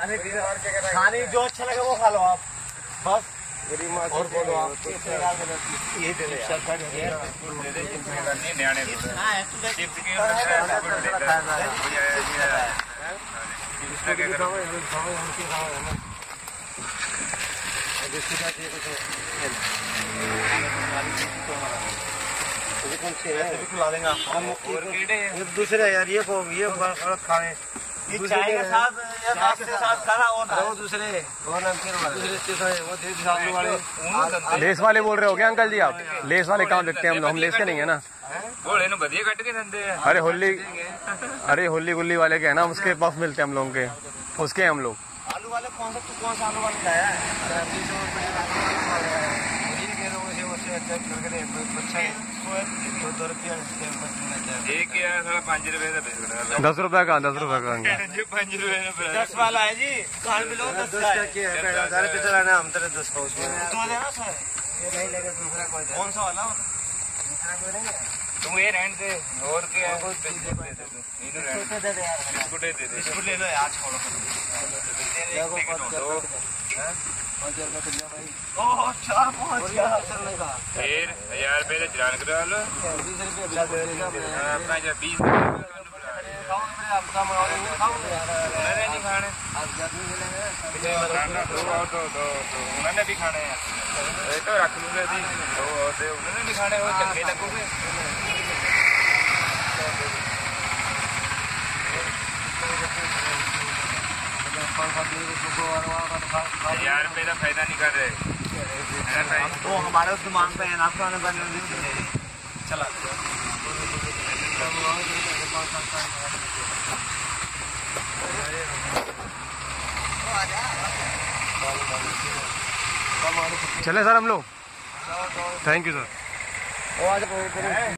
खाने जो अच्छा लगे वो खा लो आप बस। और बोलो आप ये दे दे दूसरे यार ये खाने चाय के साथ या नाश्ते के साथ खाना होता है। वो दूसरे लेस वाले बोल रहे हो क्या अंकल जी आप? लेस वाले कहाँ देखते हैं हम लेस के नहीं है ना। अरे होली गुल्ली वाले के है ना, उसके पफ मिलते हैं हम लोगों के, उसके हम लोग। आलू वाले कौन सा आलू वाले खाया है? एक 5 रुपए का बिस्कुट 10 रुपए का 10 रुपए का 5 रुपए 10 वाला है जी। कहाँ मिलो 10 का हम तेरे 10 का उसमें कौन सा वाला तुम ये रहने दे और क्या बिस्कुट दे ले लो यार छोड़ो। 1000 रुपए का चलान करा लो। 20 नहीं खाने उन्होंने भी खाने हैं तो रख लूंगे उन्होंने भी खाने वो चंगे लगोगे। 1000 रुपए का फायदा नहीं कर रहे तो हमारे उस दिमाग पे है ना आपका चला चले सर हम लोग। Thank you sir.